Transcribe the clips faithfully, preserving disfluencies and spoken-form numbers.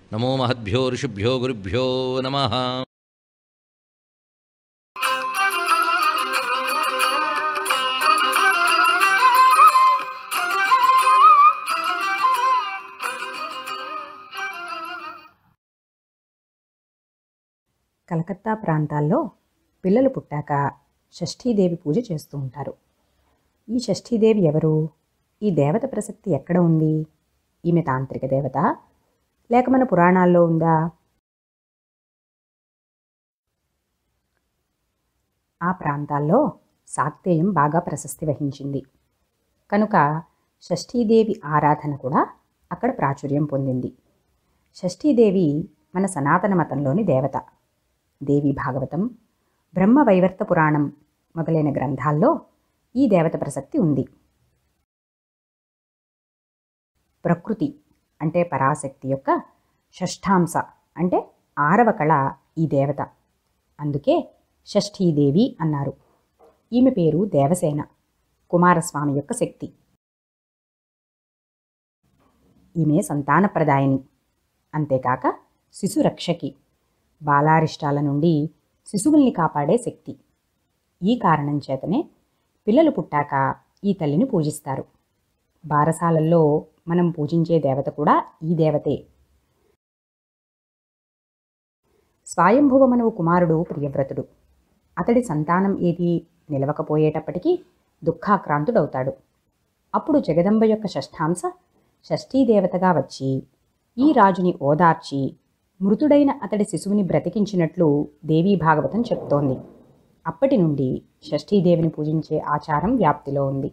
నమో మహద్భ్యో ఋషిభ్యో గురుభ్యో నమః. కలకత్తా ప్రాంతాల్లో పిల్లలు పుట్టాక షష్ఠీదేవి పూజ చేస్తూ ఉంటారు. ఈ షష్ఠీదేవి ఎవరు? ఈ దేవత ప్రసక్తి ఎక్కడ ఉంది? ఈమె తాంత్రిక దేవత లేక మన పురాణాల్లో ఉందా? ఆ ప్రాంతాల్లో శాక్తేయం బాగా ప్రశస్తి వహించింది కనుక షష్ఠీదేవి ఆరాధన కూడా అక్కడ ప్రాచుర్యం పొందింది. షష్ఠీదేవి మన సనాతన మతంలోని దేవత. దేవి భాగవతం, బ్రహ్మవైవర్త పురాణం మొదలైన గ్రంథాల్లో ఈ దేవత ప్రసక్తి ఉంది. ప్రకృతి అంటే పరాశక్తి యొక్క షష్ఠాంశ అంటే ఆరవ కళ ఈ దేవత. అందుకే షష్ఠీదేవి అన్నారు. ఈమె పేరు దేవసేన, కుమారస్వామి యొక్క శక్తి. ఈమె సంతానప్రదాయిని, అంతేకాక శిశురక్షకి, బాలారిష్టాల నుండి శిశువుల్ని కాపాడే శక్తి. ఈ కారణం చేతనే పిల్లలు పుట్టాక ఈ తల్లిని పూజిస్తారు. బారసాలల్లో మనం పూజించే దేవత కూడా ఈ దేవతే. స్వయంభువమనువు కుమారుడు ప్రియవ్రతుడు. అతడి సంతానం ఏది నిలవకపోయేటప్పటికీ దుఃఖాక్రాంతుడవుతాడు. అప్పుడు జగదంబ యొక్క షష్ఠాంశ షష్ఠీదేవతగా వచ్చి ఈ రాజుని ఓదార్చి మృతుడైన అతడి శిశువుని బ్రతికించినట్లు దేవీ భాగవతం చెప్తోంది. అప్పటి నుండి షష్ఠీదేవిని పూజించే ఆచారం వ్యాప్తిలో ఉంది.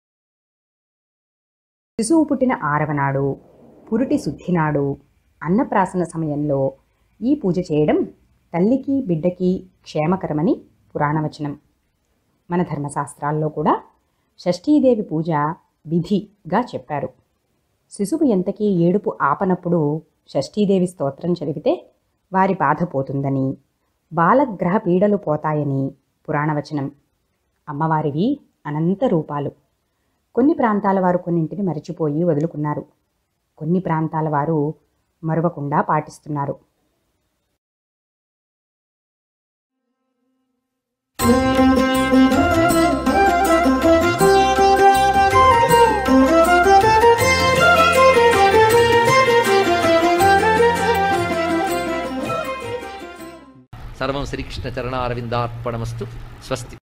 శిశువు పుట్టిన ఆరవ నాడు, పురుటి శుద్ధి నాడు, అన్నప్రాసన సమయంలో ఈ పూజ చేయడం తల్లికి బిడ్డకి క్షేమకరమని పురాణవచనం. మన ధర్మశాస్త్రాల్లో కూడా షష్ఠీదేవి పూజ విధిగా చెప్పారు. శిశువు ఎంతకీ ఏడుపు ఆపనప్పుడు షష్ఠీదేవి స్తోత్రం చదివితే వారి బాధ పోతుందని, బాలగ్రహ పీడలు పోతాయని పురాణవచనం. అమ్మవారివి అనంత రూపాలు. కొన్ని ప్రాంతాల వారు కొన్నింటిని మరిచిపోయి వదులుకున్నారు. కొన్ని ప్రాంతాల వారు మరువకుండా పాటిస్తున్నారు. సర్వం శ్రీకృష్ణ చరణారవిందార్పణమస్తు. స్వస్తి.